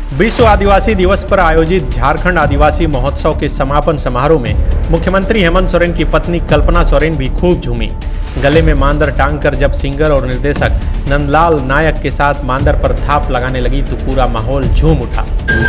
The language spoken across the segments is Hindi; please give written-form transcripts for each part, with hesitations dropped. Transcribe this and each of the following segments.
विश्व आदिवासी दिवस पर आयोजित झारखंड आदिवासी महोत्सव के समापन समारोह में मुख्यमंत्री हेमंत सोरेन की पत्नी कल्पना सोरेन भी खूब झूमी। गले में मांदर टांगकर जब सिंगर और निर्देशक नंदलाल नायक के साथ मांदर पर थाप लगाने लगी तो पूरा माहौल झूम उठा।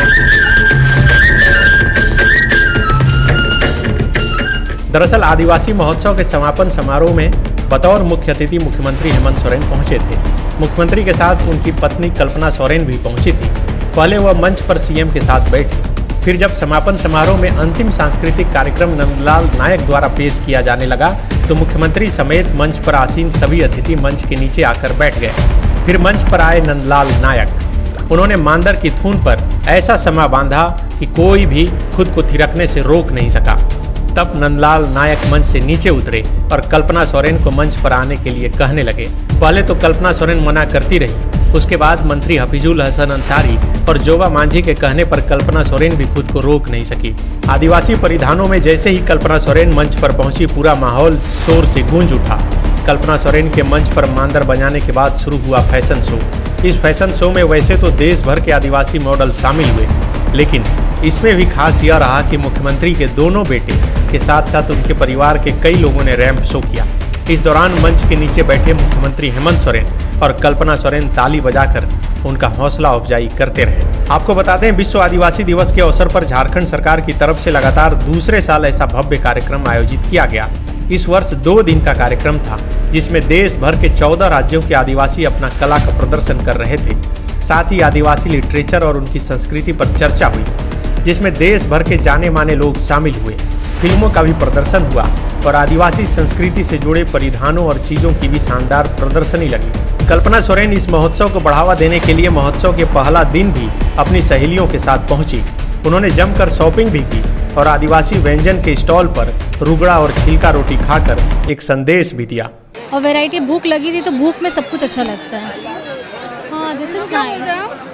दरअसल आदिवासी महोत्सव के समापन समारोह में बतौर मुख्य अतिथि मुख्यमंत्री हेमंत सोरेन पहुंचे थे। मुख्यमंत्री के साथ उनकी पत्नी कल्पना सोरेन भी पहुंची थी। पहले वह मंच पर सीएम के साथ बैठी, फिर जब समापन समारोह में अंतिम सांस्कृतिक कार्यक्रम नंदलाल नायक द्वारा पेश किया जाने लगा तो मुख्यमंत्री समेत मंच पर आसीन सभी अतिथि मंच के नीचे आकर बैठ गए। फिर मंच पर आए नंदलाल नायक। उन्होंने मांदर की थून पर ऐसा समा बांधा कि कोई भी खुद को थिरकने से रोक नहीं सका। तब नंदलाल नायक मंच से नीचे उतरे और कल्पना सोरेन को मंच पर आने के लिए कहने लगे। पहले तो कल्पना सोरेन मना करती रही, उसके बाद मंत्री हफीजुल हसन अंसारी और जोबा मांझी के कहने पर कल्पना सोरेन भी खुद को रोक नहीं सकी। आदिवासी परिधानों में जैसे ही कल्पना सोरेन मंच पर पहुंची, पूरा माहौल शोर से गूंज उठा। कल्पना सोरेन के मंच पर मांदर बजाने के बाद शुरू हुआ फैशन शो। इस फैशन शो में वैसे तो देश भर के आदिवासी मॉडल शामिल हुए, लेकिन इसमें भी खास यह रहा कि मुख्यमंत्री के दोनों बेटे के साथ साथ उनके परिवार के कई लोगों ने रैंप शो किया। इस दौरान मंच के नीचे बैठे मुख्यमंत्री हेमंत सोरेन और कल्पना सोरेन ताली बजाकर उनका हौसला अफजाई करते रहे। आपको बता दें, विश्व आदिवासी दिवस के अवसर पर झारखंड सरकार की तरफ से लगातार दूसरे साल ऐसा भव्य कार्यक्रम आयोजित किया गया। इस वर्ष 2 दिन का कार्यक्रम था, जिसमें देश भर के 14 राज्यों के आदिवासी अपना कला का प्रदर्शन कर रहे थे। साथ ही आदिवासी लिटरेचर और उनकी संस्कृति पर चर्चा हुई, जिसमें देश भर के जाने माने लोग शामिल हुए। फिल्मों का भी प्रदर्शन हुआ और आदिवासी संस्कृति से जुड़े परिधानों और चीजों की भी शानदार प्रदर्शनी लगी। कल्पना सोरेन इस महोत्सव को बढ़ावा देने के लिए महोत्सव के पहला दिन भी अपनी सहेलियों के साथ पहुंची। उन्होंने जमकर शॉपिंग भी की और आदिवासी व्यंजन के स्टॉल पर रुगड़ा और छिलका रोटी खाकर एक संदेश भी दिया। और वैरायटी भूख लगी थी तो भूख में सब कुछ अच्छा लगता है। हाँ, दिस इज नाइस।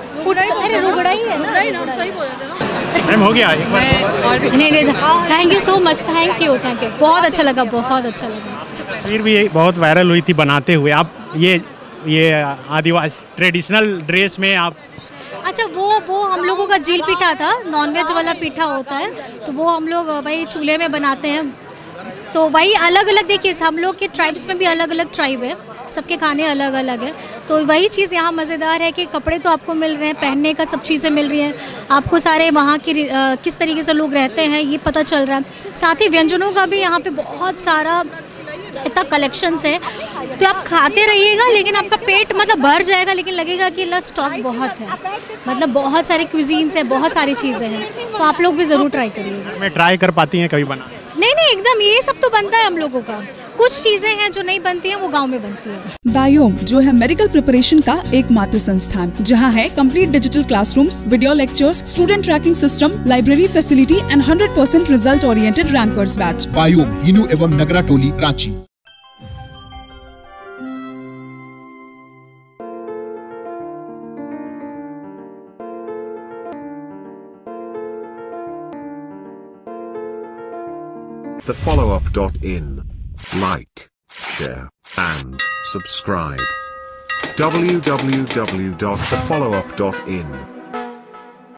अरे रुगड़ा ही है ना, सही बोल रहे थे ना मैम। हो गया एक बार। नहीं, thank you so much, thank you. बहुत अच्छा लगा, बहुत अच्छा लगा। तस्वीर भी बहुत वायरल हुई थी बनाते हुए। आप ये आदिवासी ट्रेडिशनल ड्रेस में आप। अच्छा, वो हम लोगों का जील पीठा था, नॉनवेज वाला पीठा होता है, तो वो हम लोग भाई चूल्हे में बनाते हैं। तो वही अलग अलग, देखिए हम लोग के ट्राइब्स में भी अलग अलग ट्राइब है, सबके खाने अलग अलग है। तो वही चीज़ यहाँ मज़ेदार है कि कपड़े तो आपको मिल रहे हैं, पहनने का सब चीज़ें मिल रही हैं आपको, सारे वहाँ की किस तरीके से लोग रहते हैं ये पता चल रहा है। साथ ही व्यंजनों का भी यहाँ पे बहुत सारा इतना कलेक्शंस है, तो आप खाते रहिएगा लेकिन आपका पेट मतलब भर जाएगा, लेकिन लगेगा कि स्टॉक बहुत है, मतलब बहुत सारे क्विजीन्स हैं, बहुत सारी चीज़ें हैं, तो आप लोग भी ज़रूर ट्राई करिएगा। मैं ट्राई कर पाती हैं कभी बना? नहीं, एकदम ये सब तो बनता है हम लोगों का। कुछ चीजें हैं जो नहीं बनती हैं, वो गांव में बनती है। बायोम, जो है मेडिकल प्रिपरेशन का एकमात्र संस्थान, जहां है complete digital classrooms, video lectures, student tracking system, library facility and 100% result oriented rankers batch. बायोम, हिनू एवं नगरा टोली, Ranchi. thefollowup.in. Like, share, and subscribe. www.thefollowup.in